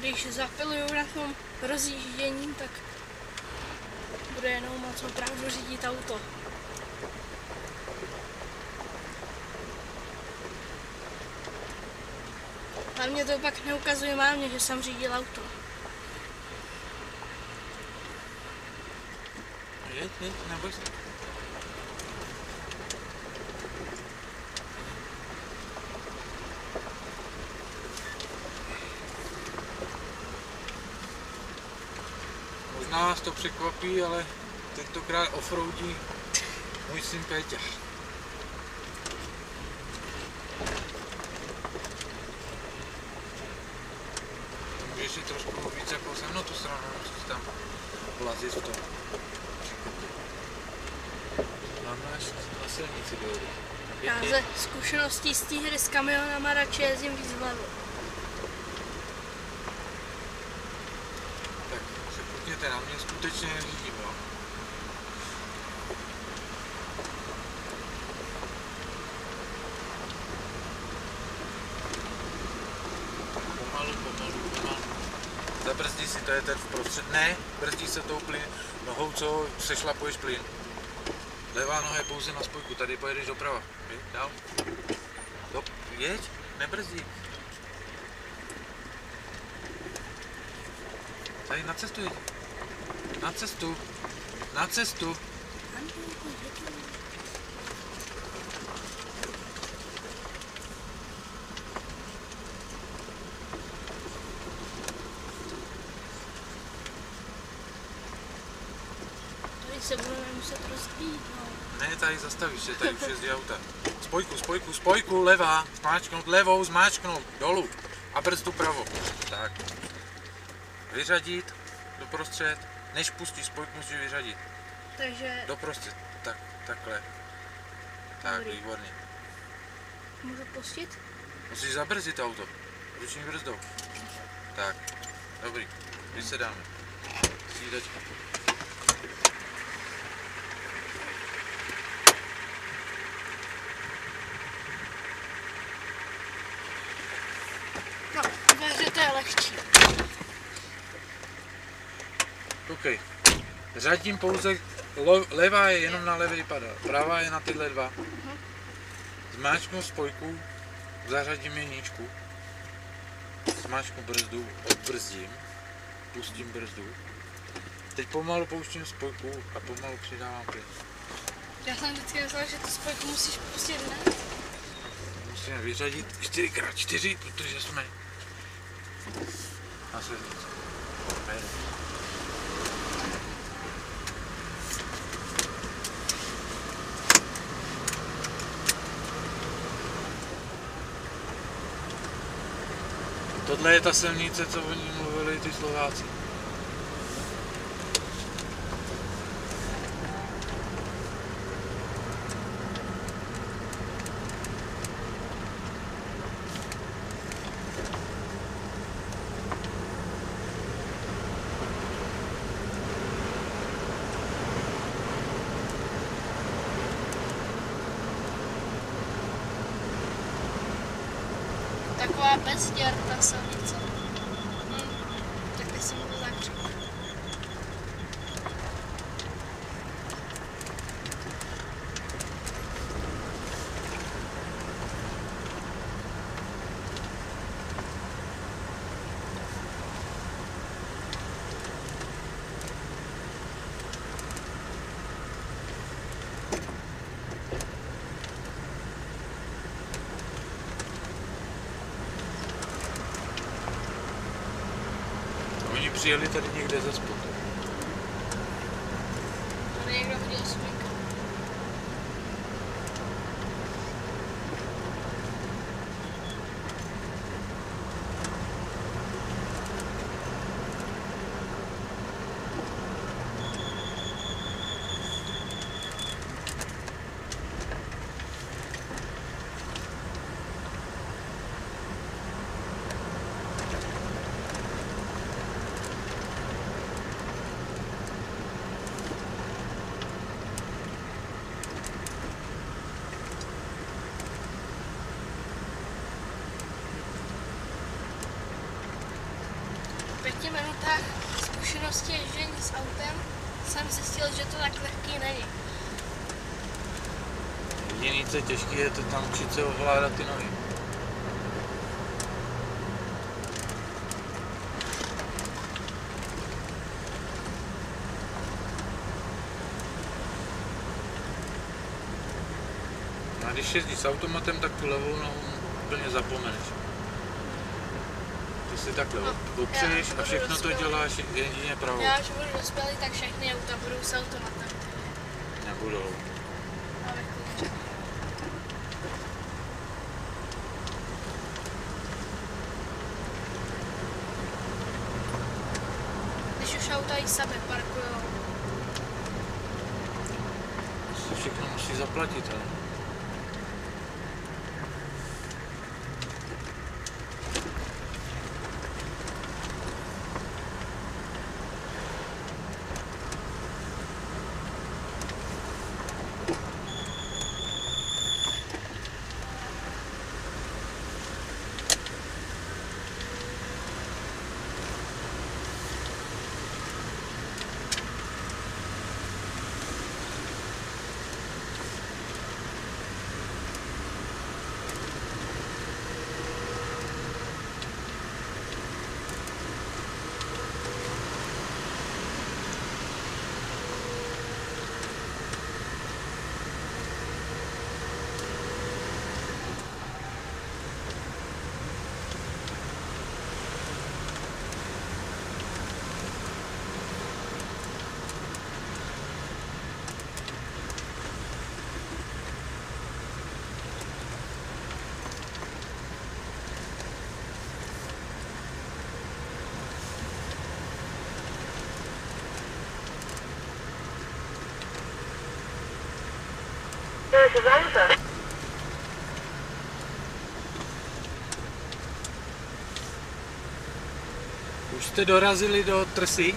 když zapiluju na tom rozjíždění, tak bude jenom moc opravdu řídit auto. Hlavně to pak neukazuje mámě, že jsem řídil auto. Jeď, neboj se. Možná vás to překvapí, ale tentokrát offroadí můj syn Péťa. Můžeš si trošku víc jako se mnou tu stranu, musíš tam plazit v tom. Máš na silnici dojedu. Já ze zkušeností z té hry s kamionama radši jezdím víc vlevo. Tak se putněte na mě, skutečně neřídím, jo. Pomalu. Zabrzdí si, to je ten vprostřed. Ne, brzdí se tou plyn, nohou, co přešlapuješ plyn. Levá noha je pouze na spojku, tady pojedeš doprava. Dál. Jeď, nebrzdí. Tady na cestu jeď. Na cestu. Tady se budeme muset rozbít, no. Ne, tady zastavíš se, tady už jezdí auta. Spojku, levá, zmáčknout, levou, zmáčknout, dolů a brzdu pravo. Tak. Vyřadit, doprostřed, než pustíš spojku, musíš vyřadit. Takže... Doprostřed, takhle. Tak, Dobrý. výborně. Můžu pustit? Musíš zabrzdit auto, ruční brzdou. Tak, dobrý, vysedáme. Střídačka. No, takže to je lehčí. OK. Řadím pouze, levá je jenom na levý padal, pravá je na tyhle dva. Zmáčknu spojku, zařadím jedničku, zmáčknu brzdu, odbrzdím, pustím brzdu. Teď pomalu pouštím spojku a pomalu přidávám plyn. Já jsem vždycky myslela, že tu spojku musíš pustit, ne? Musíme vyřadit 4x4, protože jsme na silnici. Tohle je ta silnice, co o ní mluvili ty Slováci. Taková bezděr ta silnice. Tak teď si můžu zakřít. Oni přijeli tady někde ze spodu. Tady někdo hodil smyk. 5 minutách zkušenosti ježdění s autem jsem zjistil, že to tak lehký není. Jediný, co je těžký, je to tam učit se ovládat ty nohy. A když jezdíš s automatem, tak tu levou nohu úplně zapomeneš. Ty si takhle opřeš a všechno to děláš jedině pravou. Já až budu dospělý, tak všechny auta budou s automatem. Nebudou. Ale klíče. Když už auta i sami parkujou. Si všechno musí zaplatit, ale. Už jste dorazili do Trsy?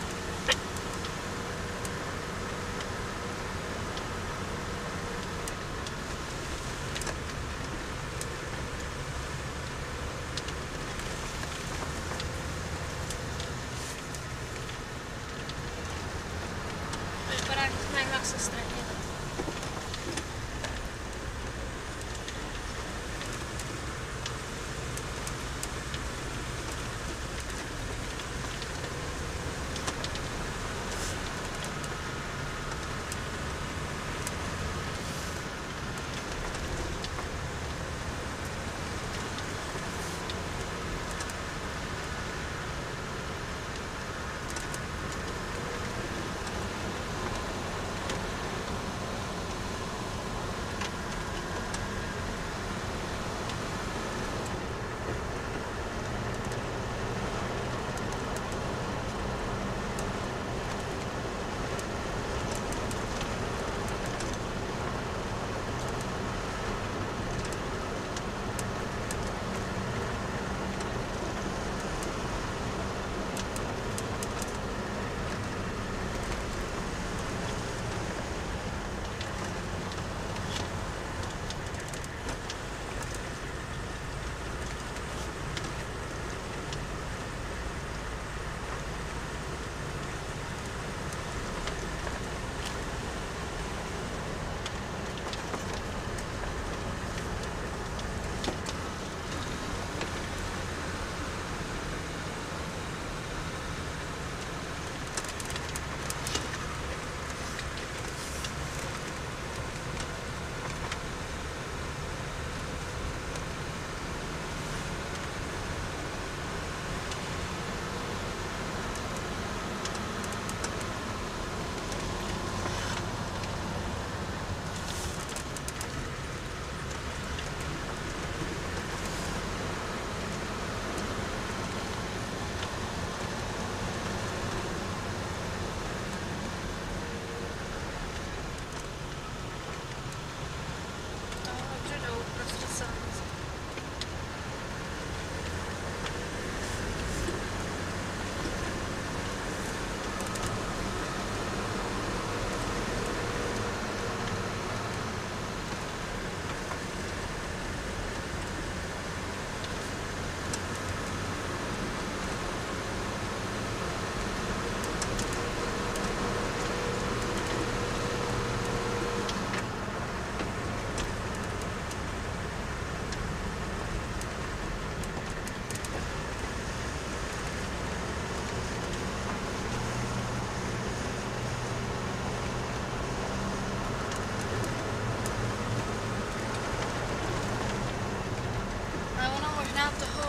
Vypadá, že jsme jak se ztratili.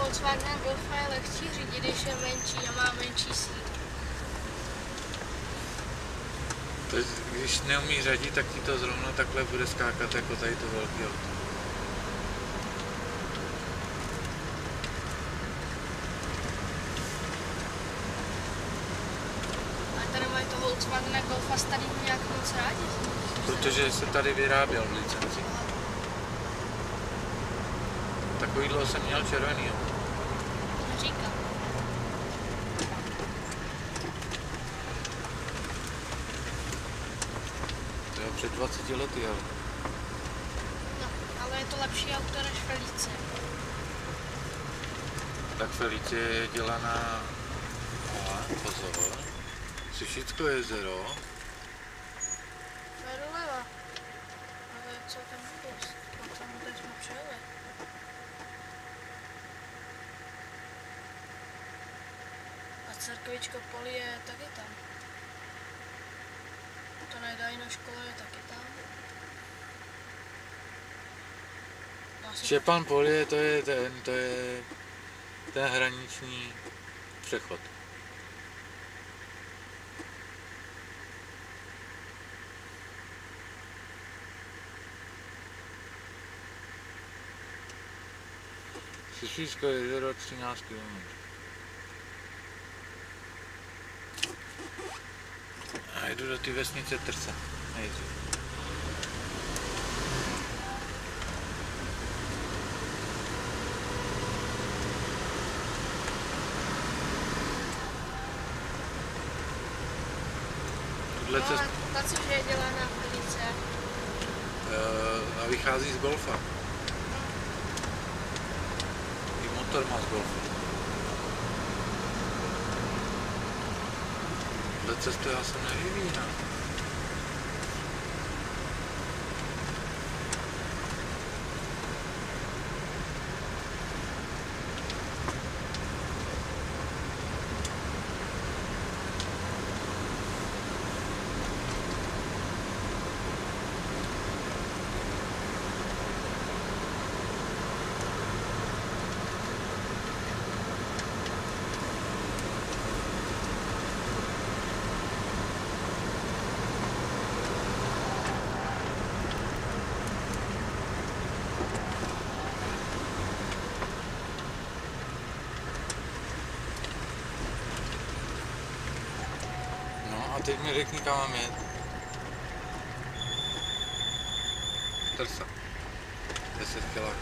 Volkswagen Golfa je lehčí řídit, když je menší a má menší sílu. Když neumíš řadit, tak ti to zrovna takhle bude skákat jako tady to velký auto. Ale tady mají to Volkswagen Golfa starý nějak moc rádi. Protože se tady vyráběl v licenci. Takovýhle jsem měl červenýho. Neříkám. To je před 20 lety, ale. No, ale je to lepší auto než Felice. Tak Felicie je dělaná... Aha, pozor. Sušické jezero. To je doleva. A to je celkem kus. A tam teď jsme přijeli. A Cerkvička Poli je taky tam. To nedají na škole je taky tam. Štěpán Polie, to je ten hraniční přechod. Sušické jezero 13 km. A jdu do té vesnice Trsa. Nejdřív. No, ale ta což je dělaná Felice. A vychází z Golfa. I motor má z Golfa. Tohle cestu já jsem nevyvíjí, ne? A teď mi řekni, kam mám jet. Trsa. 10 kiláků.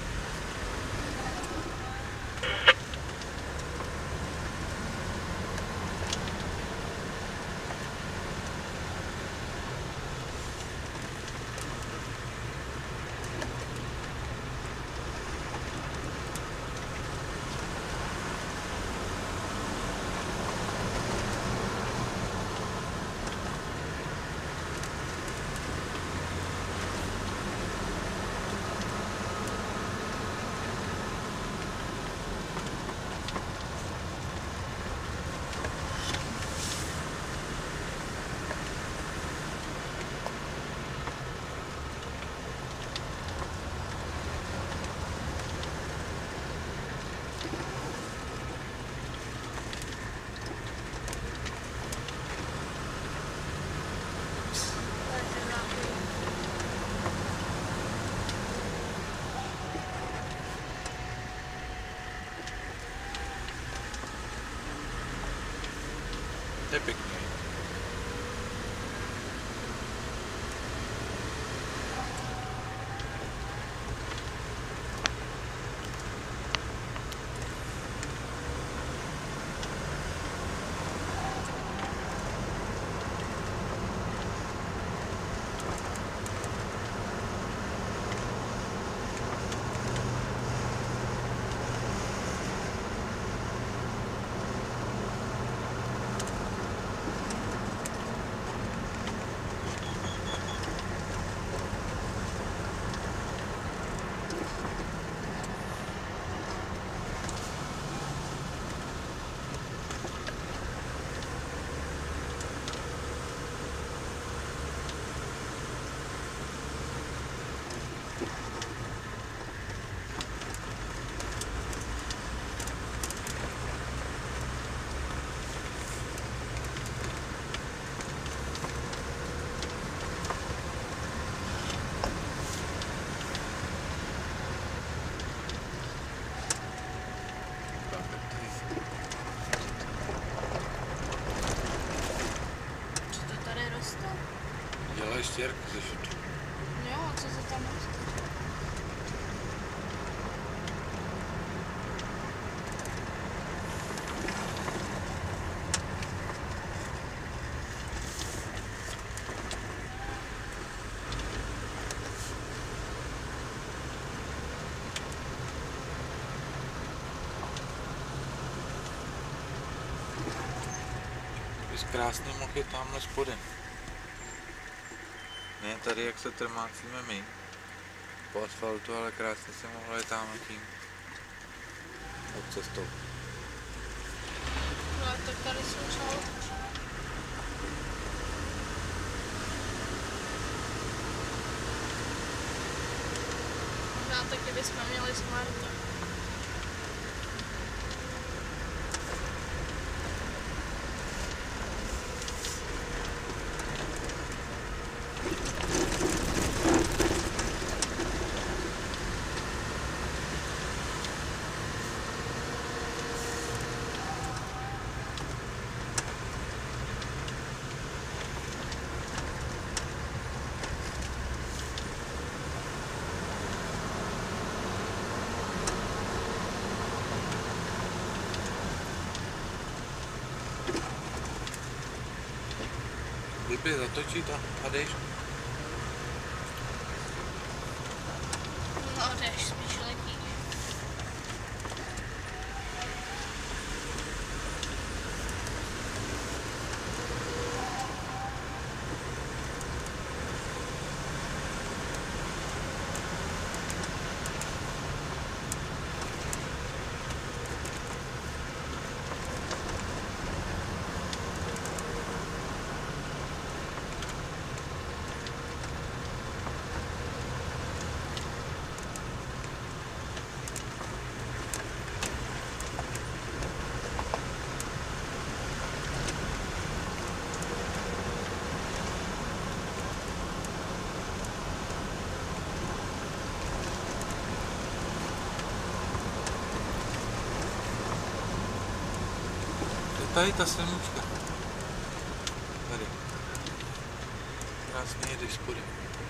To je pěkný. Stěrku ze šutu. Jo, co se tam roste? Bys krásný mohl je tamhle spodem. Ne tady, jak se trmácíme my. Po asfaltu, ale krásně se mohlo je tamhle tím. Pod cestou. No tak tady jsou třeba možná taky bychom měli smarta. Blbě zatočit a jdeš. No jdeš, spíš letíš. Tady ta silnička. Tady. Krásně jedeš spodem.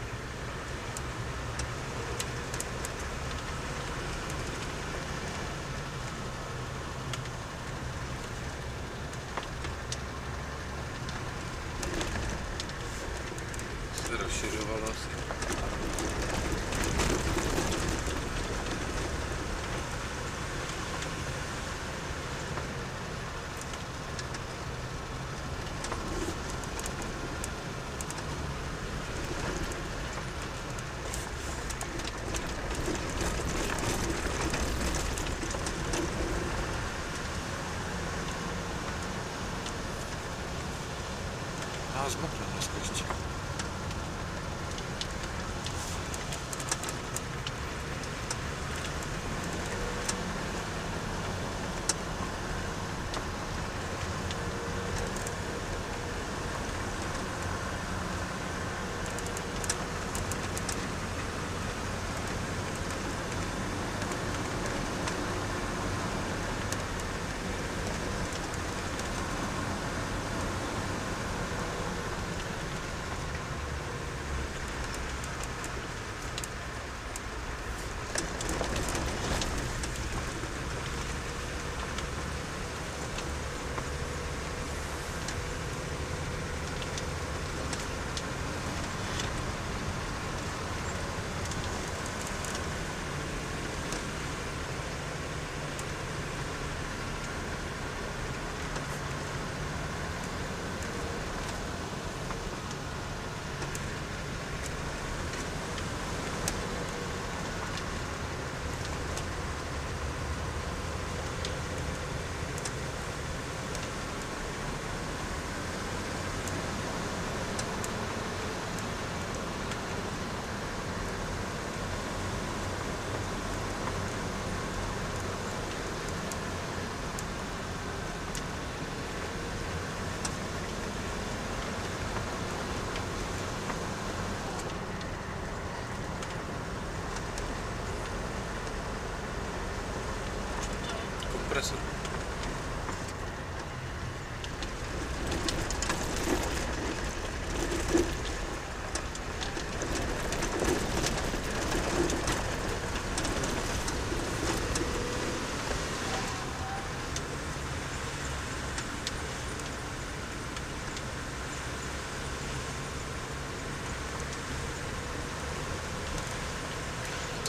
Se rozšiřovalo asi. A zmokne dneska ještě. Kompresor.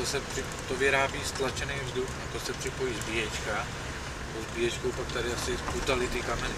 to vyrábí stlačený vzduch a to se připojí zbíječka. Po zbíječkou pak tady asi sputaly ty kameny.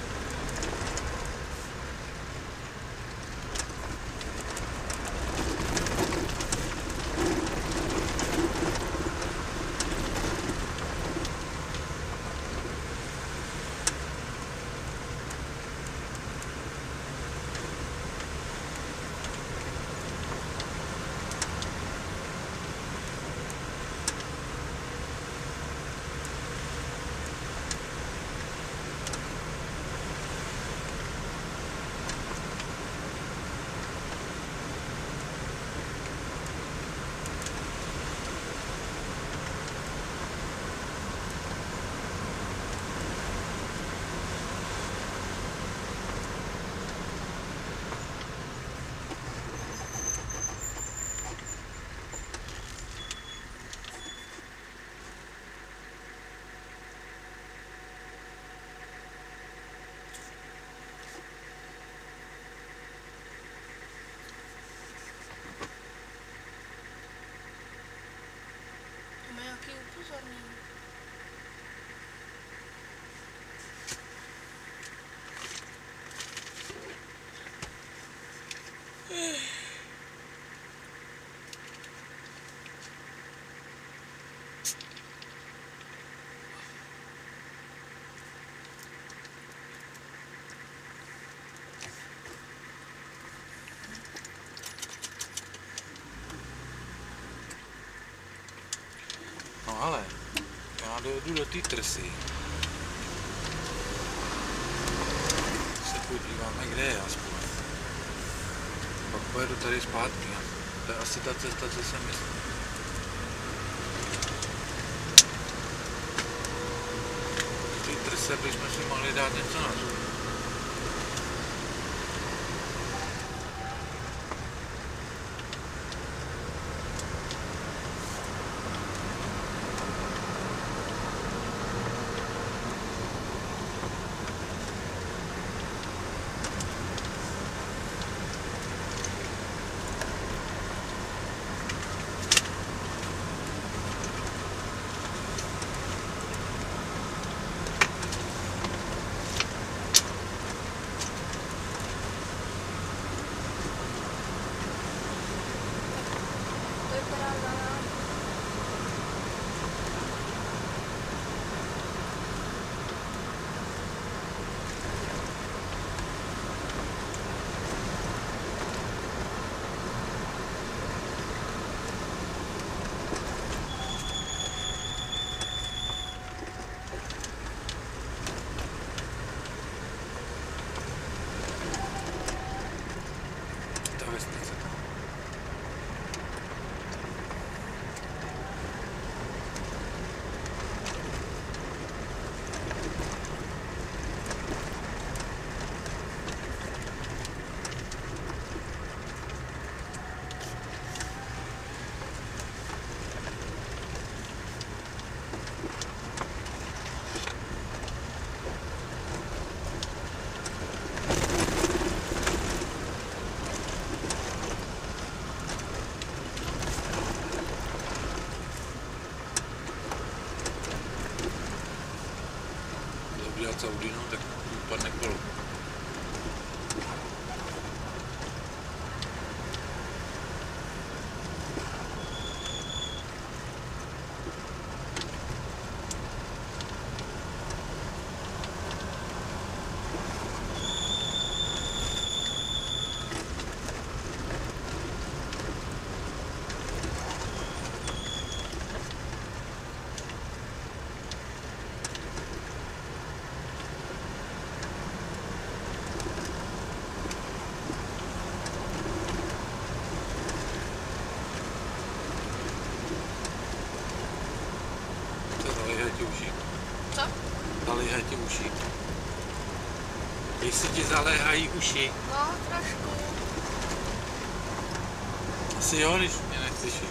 Nějaký upozornění. No ale, já dojedu do té trsy. Se podíváme, kde je aspoň. Pak pojedu tady zpátky. To je asi ta cesta, co jsem myslel. V té trse bychom si mohli dát něco na zub. Udělat Audinu, tak upadne kolo. Co? Zaléhají ti uši. Jestli ti zaléhají uši. No, trošku. Asi jo, když mě nechceš.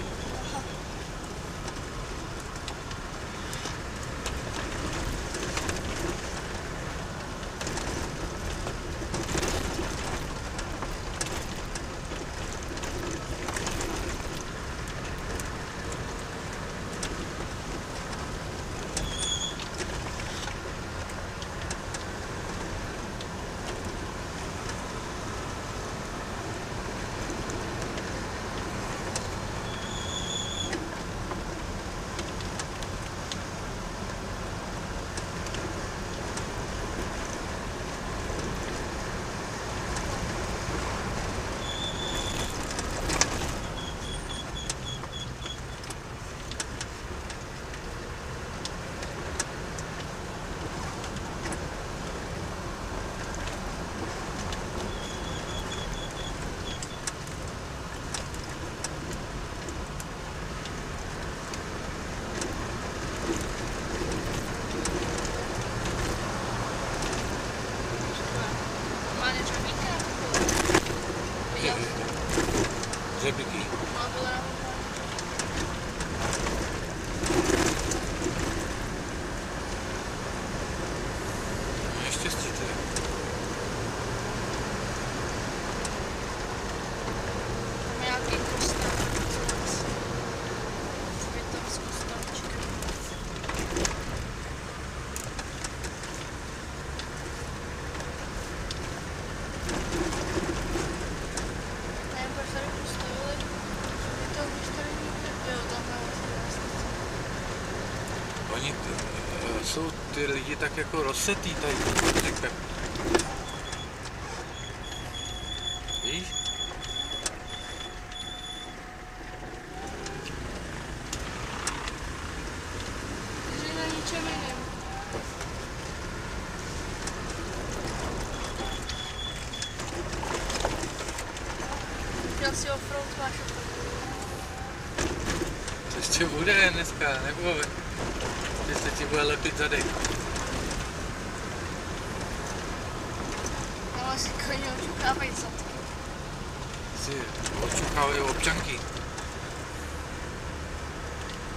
jsou ty lidi tak jako rozsetý tady, řekl. Víš? Že na ničem jiném. Chtěl si offroad, máš offroad. To ještě bude dneska, nebo že se ti bude lepit zadek. No, si koně očuchávají zadky. Si očuchávají občanky.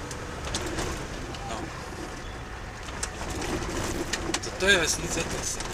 No. Co to je vesnice?